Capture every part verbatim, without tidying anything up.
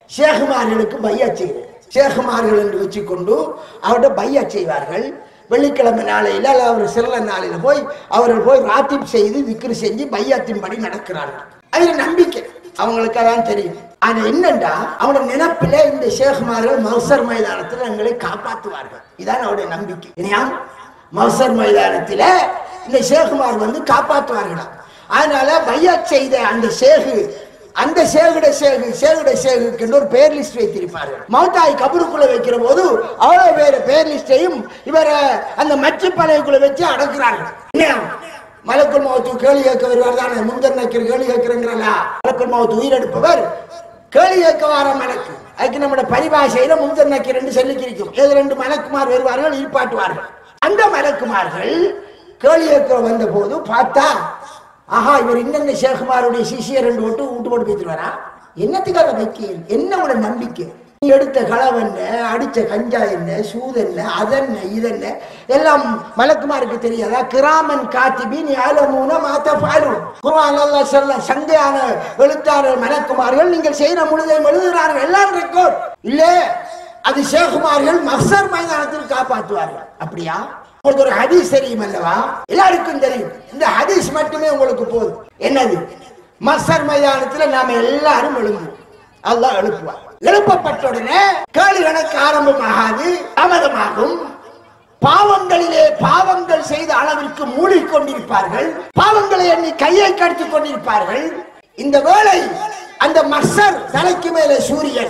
ஷேகுமார்களுக்கு பையா செய்கிறேன். ஷேகுமார்கள் என்று வச்சுக்கொண்டு அவர்கிட்ட பையா செய்வார்கள். வெள்ளிக்கிழமை நாளையில் அல்ல அவர் சிறந்த நாளையில் போய் அவர்கள் போய் ராத்திப் செய்து திக்ரு செஞ்சு பையாத்தின்படி நடக்கிறார்கள். அதில் நம்பிக்கை அவங்களுக்கு அதான் தெரியும். ஆனா என்னண்டா அவனோட நினைப்பில இந்த ஷேகுமார்கள் மௌசர் மைதானத்தில் எங்களை காப்பாற்றுவார்கள். இதான் அவருடைய நம்பிக்கை. இல்லையா? மௌசர் மைதானத்தில் இந்த ஷேகுமார் வந்து காப்பாற்றுவார்களா. அதனால பையா செய்த அந்த ஷேகு அந்த சேகுட சேகு சேகுட சேகுக்கு ஒரு பேர் லிஸ்ட் வைத்திருப்பார்கள். மௌத்தாய் கபருக்குள்ள வைக்கிற போது அவ்வளவு பேர் பேர் லிஸ்டையும் இவரை அந்த மச்சு பலைக்குள்ள வச்சு அடக்குறார்கள். மலக்குள் மௌத்து கேள்வி கேட்க வருவார் தானே. முந்தர் நக்கிற கேள்வி கேட்கிறீங்களா? மலக்குள் மௌத்து உயிரெடுப்பவர் கேள்வி கேட்க வார மலக்கு. அதுக்கு நம்மளோட பரிபாஷையில முந்தர் நக்கீர் என்று சொல்லிக்கிருக்கும். ஏது ரெண்டு மலக்குமார் வருவார்கள், ஈர்ப்பாட்டுவார்கள். அந்த மலக்குமார்கள் கேள்வி கேட்க வந்த போது பார்த்தா ஆஹா இவர் இன்னென்ன ஷேகுமாருடைய சிஷியர் ரெண்டு ஓட்டு விட்டு போட்டு பேசிடுவாரா? என்னத்துக்காக வைக்க என்ன உட நம்பிக்கை? நீ எடுத்த களவு என்ன, அடிச்ச கஞ்சா என்ன, சூது என்ன, அதென்ன இதென்ன எல்லாம் மலக்குமாருக்கு தெரியாதா? கிராமன் காத்திபின் யாலமூன மாத்த ஃபாலூன். குர்ஆன் அல்லாஹ் சொல்ல சங்கையான எழுத்தாளர் மலக்குமார்கள் நீங்கள் செய்யற முழுதையும் எழுதுகிறார்கள். எல்லாம் ரெக்கார்ட் இல்ல. அது ஷேகுமார்கள் மஹ்ஷர் மைதானத்தில் காப்பாற்றுவார்கள். அப்படியா? உங்களுக்கு ஒரு ஹதீஸ் தெரியும் அல்லவா? எல்லாருக்கும் தெரியும். இந்த ஹதீஸ் மட்டுமே உங்களுக்கு போதும். என்னது? மஹ்ஷர் மைதானத்தில் நாம எல்லாரும் எழும்புவோம். அல்லாஹ் எழுப்புவார். எழுப்பப்பட்ட உடனே கேள்வி கணக்கு ஆரம்பமாகாது, தாமதமாகும். பாவங்களிலே பாவங்கள் செய்த அளவிற்கு மூழ்கிக்கொண்டிருப்பார்கள். பாவங்களை எண்ணி கையை கடித்துக் கொண்டிருப்பார்கள். இந்த வேளை அந்த மஹ்ஷர் தலைக்கு மேலே சூரியன்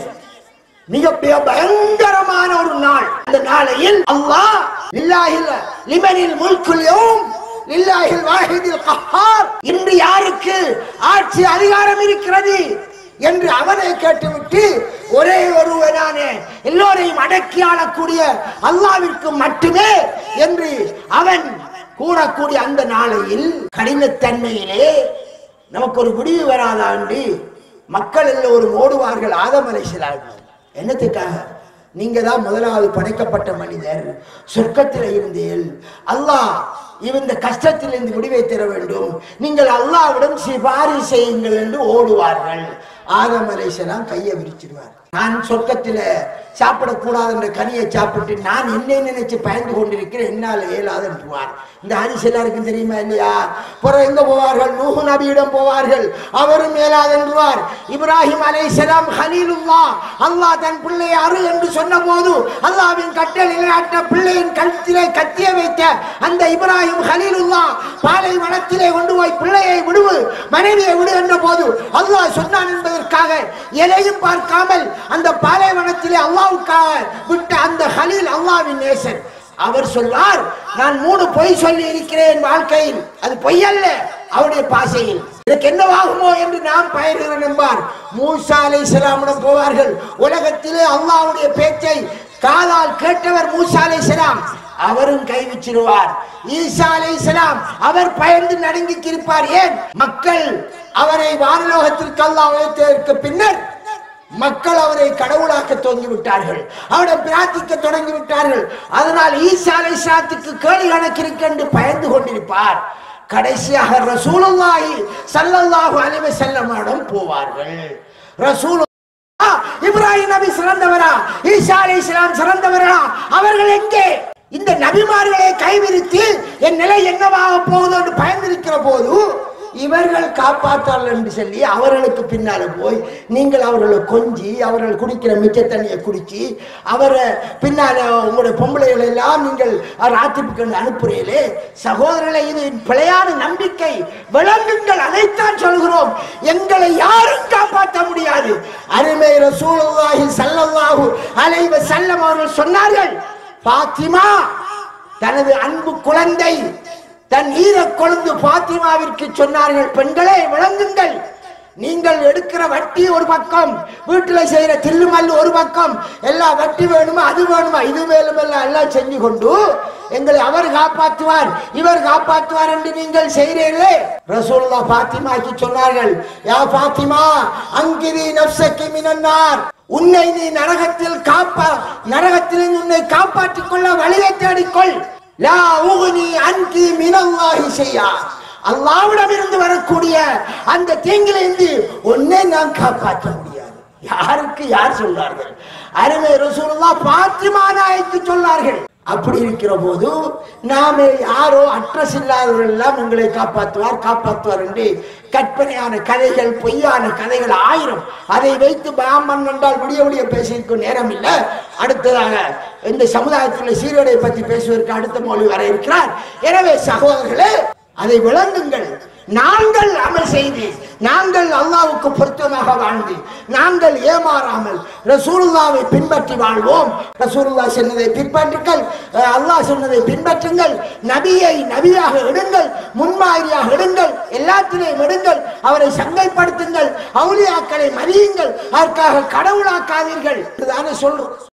மிக பயங்கரமான ஒரு நாள். அந்த நாளையில் அல்லாஹ் லில்லாஹில் லிமனில் முல்குல் யௌம் லில்லாஹில் வாஹிதில் கஹ்ஹார், இன்று யாருக்கு ஆட்சி அதிகாரம் இருக்கிறது என்று அவனை கேட்டுவிட்டு ஒரே ஒருவனான எல்லோரையும் அடக்கி ஆளக்கூடிய அல்லாஹ்விற்கு மட்டுமே என்று அவன் கூறக்கூடிய அந்த நாளையில் கடினத்தன்மையிலே நமக்கு ஒரு முடிவு வராதாண்டு மக்கள் எல்லோரும் ஓடுவார்கள். ஆதம் அலைஹிஸ்ஸலாம் என்னத்துக்காக? நீங்க தான் முதலாவது படைக்கப்பட்ட மனிதர், சொர்க்கத்தில் இருந்தீர்கள். அல்லாஹ் இந்த கஷ்டத்திலிருந்து விடுவை தர வேண்டும், நீங்கள் அல்லாஹ்விடம் சிபாரிசு செய்யுங்கள் என்று ஓடுவார்கள். ஆதம் அலைஹிஸ்ஸலாம் கையை விரிச்சிடுவார். நான் சொர்க்கத்தில் சாப்பிடக்கூடாது என்ற கனியை சாப்பிட்டு நான் என்னை நினைச்சு பயந்து கொண்டிருக்கிறேன், என்னால் இயலாது என்றுவார். இந்த ஹதீஸ் எல்லாருக்கும் தெரியுமா இல்லையா? பிறகு எங்க போவார்கள்? நூஹ் நபியிடம் போவார்கள். அவரும் இயலாது என்றுவார். இப்ராஹிம் அலைஹிஸ்ஸலாம் ஹலீலுல்லாஹ், அல்லாஹ் தன் பிள்ளையை அரு என்று சொன்ன போது அல்லாஹ்வின் கட்டளையிலே அட்ட பிள்ளையின் கழுத்திலே கத்திய வைத்த அந்த இப்ராஹிம் ஹலீலுல்லாஹ் பாலைவனத்திலே கொண்டு போய் பிள்ளையை விடுவு, மனைவியை விடு என்ற போது அல்லாஹ் சொன்னான் என்பதற்காக எதையும் பார்க்காமல் அந்த பாலைவனத்திலே அல்லாஹ்வுக்காக விட்ட அந்த ஹலீல் அல்லாஹ்வின் நேசன். அவர் சொல்வார், நான் மூணு பொய் சொல்லி இருக்கிறேன் வாழ்க்கையில், அது பொய் அல்ல, அவருடைய பாசையில் எனக்கு என்னவாகுமோ என்று நாம் பயிர்கிறேன் என்பார். மூசா அலைஹிஸ்ஸலாமிடம் போவார்கள். உலகத்திலே அல்லாஹ்வுடைய பேச்சை காதால் கேட்டவர் மூசா அலைஹிஸ்ஸலாம், அவரும் கைவிச்சிருவார். ஈசா அலைஹிஸ்ஸலாம் அவர் பயந்து நடுங்கி இருப்பார். ஏன்? மக்கள் அவரை வானலோகத்திற்கு அல்லாஹ் வைத்ததற்கு பின்னர் மக்கள் அவரை கடவுளாக்க துவங்கி விட்டார்கள், அவரை பிரார்த்திக்க தொடங்கி விட்டார்கள். அதனால் ஈசா அலைஹிஸ்ஸலாத்துக்கு கேள்வி கணக்கிற்கு என்று பயந்து கொண்டிருப்பார். கடைசியாக ரசூலுல்லாஹி ஸல்லல்லாஹு அலைஹி வஸல்லம் போவார்கள். ரசூலுல்லாஹ் இப்ராஹிம் நபி சிறந்தவரா, ஈசா அலைஹிஸ்ஸலாம் சிறந்தவரா? அவர்கள் எங்கே? இந்த நபிமார்களை கைவிரித்து என் நிலை என்னவாக போகுது என்று பயந்திருக்கிற போது இவர்கள் காப்பாற்றார்கள் என்று சொல்லி அவர்களுக்கு பின்னால போய் நீங்கள் அவர்களை கொஞ்சி அவர்கள் குடிக்கிற மிச்ச தண்ணியை குடிச்சு அவரை பின்னால உங்களுடைய பொம்பளைகளை எல்லாம் நீங்கள் ராத்திரிக்கு அனுப்புறீங்களே சகோதரர்களை, இது பிழையான நம்பிக்கை. விளங்குங்கள், அதைத்தான் சொல்கிறோம். எங்களை யாரும் காப்பாற்ற முடியாது. அருமை ரசூலுல்லாஹி ஸல்லல்லாஹு அலைஹி வஸல்லம் அவர்கள் சொன்னார்கள், பாத்திமா தனது அன்பு குழந்தை தன் ஈர கொழுந்து பாத்திமாவிற்கு சொன்னார்கள், பெண்களே விளங்குங்கள், நீங்கள் எடுக்கிற வட்டி ஒரு பக்கம், வீட்டுல செய்யற தில்லுமல்லு ஒரு பக்கம், எல்லா வட்டி வேணுமா அது வேணுமா இது வேணும் எல்லாம் செஞ்சு கொண்டு எங்களை அவர் காப்பாற்றுவார் இவர் காப்பாற்றுவார் என்று நீங்கள் செய்கிறீர்களே. ரசூலுல்லாஹ் பாத்திமாக்கு சொன்னார்கள், யா பாத்திமா அங்கிரி நஃப்ஸகி மினன்னார், உன்னை நீ நரகத்தில் காப்பா நரகத்தில் உன்னை காப்பாற்றிக் கொள்ள வழியை தேடிக்கொள். லா உக்னி அன்கி மினல்லாஹி ஷைஆ, அல்லாஹ்விடம் இருந்து வரக்கூடிய அந்த தீங்கிலிருந்து உன்னை நான் காப்பாற்ற முடியாது. யாருக்கு யார் சொன்னார்கள்? அருமை ரசூலுல்லாஹ் பாத்திமா நாயகிக்கு சொன்னார்கள். அப்படி இருக்கிற போது நாமே யாரோ அட்ரஸ் இல்லாதவர்கள் எல்லாம் எங்களை காப்பாற்றுவார் காப்பாற்றுவார் என்று கற்பனையான கதைகள், பொய்யான கதைகள் ஆயிரம். அதை வைத்து பிராமன் என்றால் விடிய விடிய பேசியிருக்கும் நேரம் இல்லை. அடுத்ததாக இந்த சமுதாயத்தில் சீரடை பற்றி பேசுவதற்கு அடுத்த மொழி வர இருக்கிறார். எனவே சகோதரர்களே, அதை விளங்குங்கள். நாங்கள் அமல் செய்து, நாங்கள் அல்லாஹ்வுக்கு பொருத்தமாக வாழ்ந்து, நாங்கள் ஏமாறாமல் ரசூலுல்லாஹ்வை பின்பற்றி வாழ்வோம். ரசூலுல்லாஹ் சொன்னதை பின்பற்றுங்கள், அல்லாஹ் சொன்னதை பின்பற்றுங்கள், நபியை நபியாக எடுங்கள், முன்மாதிரியாக எடுங்கள், எல்லாத்திலையும் எடுங்கள், அவரை சங்கைப்படுத்துங்கள், அவுலியாக்களை மதியுங்கள், அதற்காக கடவுளாக்காதீர்கள். இதுதானே சொல்றோம்.